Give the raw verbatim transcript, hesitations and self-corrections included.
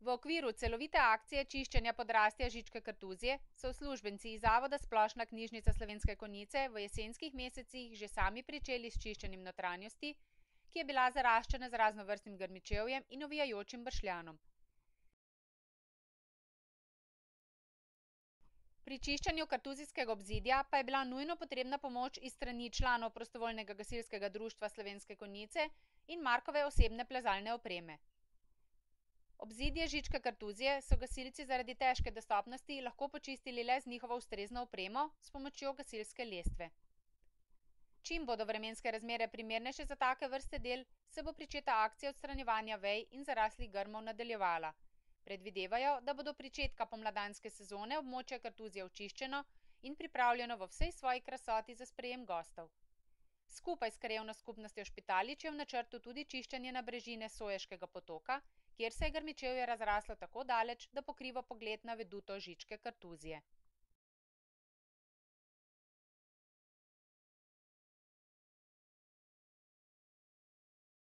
V okviru celovite akcije čiščenja podrastja Žičke kartuzije so uslužbenci iz Zavoda Splošna knjižnica Slovenske Konjice v jesenskih mesecih že sami pričeli s čiščenjem notranjosti, ki je bila zaraščena z raznovrstnim grmičevjem in ovijajočim bršljanom. Pri čiščenju kartuzijskega obzidja pa je bila nujno potrebna pomoč iz strani članov Prostovoljnega gasilskega društva Slovenske Konjice in Markove osebne plezalne opreme. Obzidje Žičke kartuzije so gasilci zaradi težke dostopnosti lahko počistili le z njihovo ustrezno opremo s pomočjo gasilske lestve. Čim bodo vremenske razmere primernejše za take vrste del, se bo pričeta akcija odstranjevanja vej in zaraslih grmov nadaljevala. Predvidevajo, da bo do pričetka pomladanske sezone območje kartuzije očiščeno in pripravljeno v vsej svoji krasoti za sprejem gostov. Skupaj s krajevno skupnostjo Špitalič je v načrtu tudi čiščenje nabrežine Soješkega potoka, kjer se je grmičevje razraslo tako daleč, da pokriva pogled na veduto Žičke kartuzije.